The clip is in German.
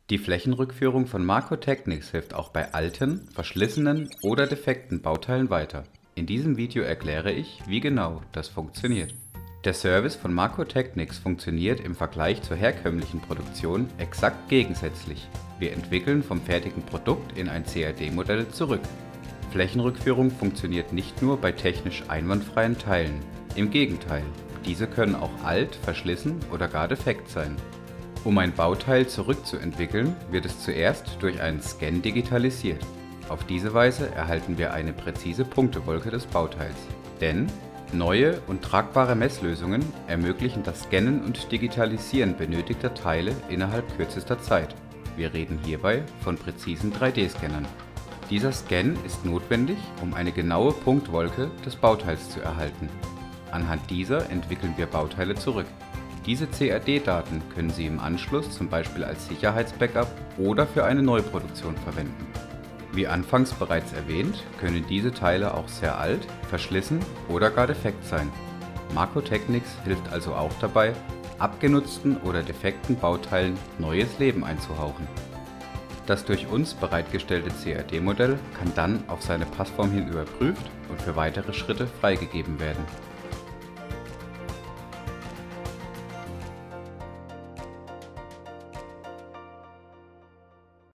Die Flächenrückführung von Marco Technics hilft auch bei alten, verschlissenen oder defekten Bauteilen weiter. In diesem Video erkläre ich, wie genau das funktioniert. Der Service von Marco Technics funktioniert im Vergleich zur herkömmlichen Produktion exakt gegensätzlich. Wir entwickeln vom fertigen Produkt in ein CAD-Modell zurück. Flächenrückführung funktioniert nicht nur bei technisch einwandfreien Teilen. Im Gegenteil, diese können auch alt, verschlissen oder gar defekt sein. Um ein Bauteil zurückzuentwickeln, wird es zuerst durch einen Scan digitalisiert. Auf diese Weise erhalten wir eine präzise Punktewolke des Bauteils. Denn neue und tragbare Messlösungen ermöglichen das Scannen und Digitalisieren benötigter Teile innerhalb kürzester Zeit. Wir reden hierbei von präzisen 3D-Scannern. Dieser Scan ist notwendig, um eine genaue Punktwolke des Bauteils zu erhalten. Anhand dieser entwickeln wir Bauteile zurück. Diese CAD-Daten können Sie im Anschluss zum Beispiel als Sicherheitsbackup oder für eine Neuproduktion verwenden. Wie anfangs bereits erwähnt, können diese Teile auch sehr alt, verschlissen oder gar defekt sein. Marco Technics hilft also auch dabei, abgenutzten oder defekten Bauteilen neues Leben einzuhauchen. Das durch uns bereitgestellte CAD-Modell kann dann auf seine Passform hin überprüft und für weitere Schritte freigegeben werden.